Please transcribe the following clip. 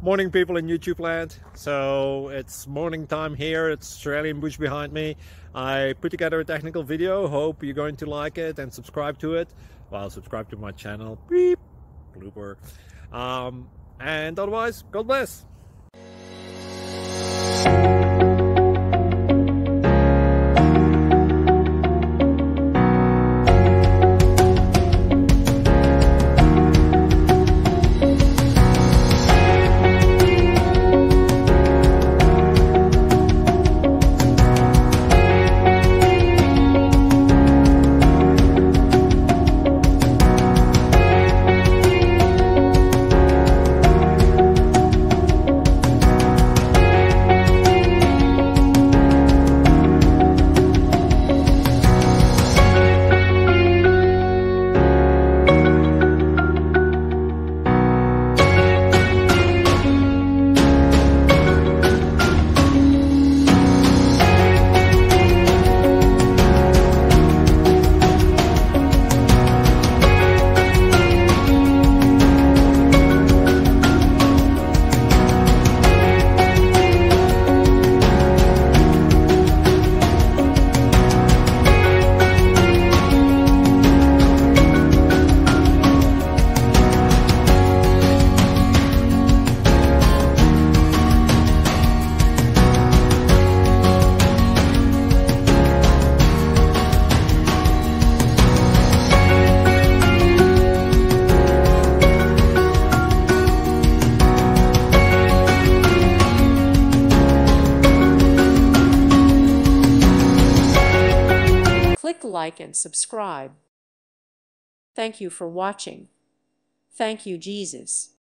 Morning, people in YouTube land. So it's morning time here. It's Australian bush behind me. I put together a technical video. Hope you're going to like it and subscribe to it. Well, subscribe to my channel. Beep. Blooper. And otherwise, God bless. Click like and subscribe. Thank you for watching. Thank you, Jesus.